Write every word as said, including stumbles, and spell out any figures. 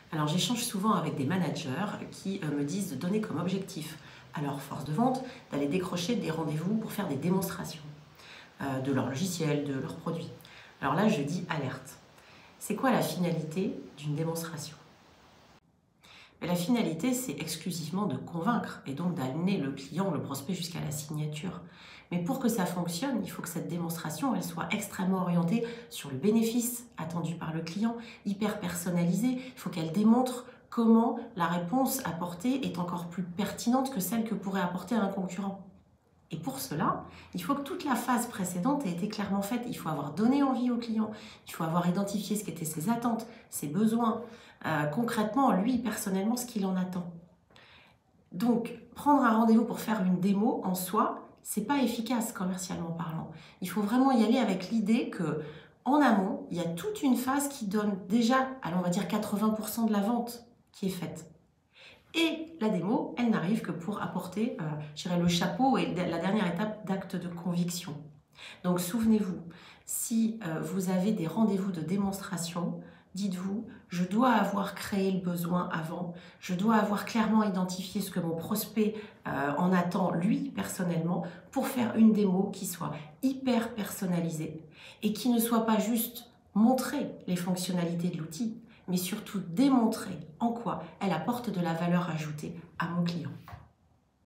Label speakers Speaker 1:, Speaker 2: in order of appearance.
Speaker 1: Alors j'échange souvent avec des managers qui euh, me disent de donner comme objectif à leur force de vente d'aller décrocher des rendez-vous pour faire des démonstrations euh, de leur logiciel, de leurs produits. Alors là, je dis alerte. C'est quoi la finalité d'une démonstration? Mais la finalité, c'est exclusivement de convaincre et donc d'amener le client, le prospect jusqu'à la signature. Mais pour que ça fonctionne, il faut que cette démonstration elle soit extrêmement orientée sur le bénéfice attendu par le client, hyper personnalisée. Il faut qu'elle démontre comment la réponse apportée est encore plus pertinente que celle que pourrait apporter un concurrent. Et pour cela, il faut que toute la phase précédente ait été clairement faite. Il faut avoir donné envie au client, il faut avoir identifié ce qu'étaient ses attentes, ses besoins, euh, concrètement, lui, personnellement, ce qu'il en attend. Donc, prendre un rendez-vous pour faire une démo, en soi, c'est pas efficace commercialement parlant. Il faut vraiment y aller avec l'idée que, en amont, il y a toute une phase qui donne déjà, allons, on va dire quatre-vingts pour cent de la vente qui est faite. Et la démo, elle n'arrive que pour apporter, euh, je dirais, le chapeau et la dernière étape d'acte de conviction. Donc souvenez-vous, si euh, vous avez des rendez-vous de démonstration, dites-vous, je dois avoir créé le besoin avant, je dois avoir clairement identifié ce que mon prospect euh, en attend, lui, personnellement, pour faire une démo qui soit hyper personnalisée et qui ne soit pas juste montrer les fonctionnalités de l'outil, mais surtout démontrer en quoi elle apporte de la valeur ajoutée à mon client.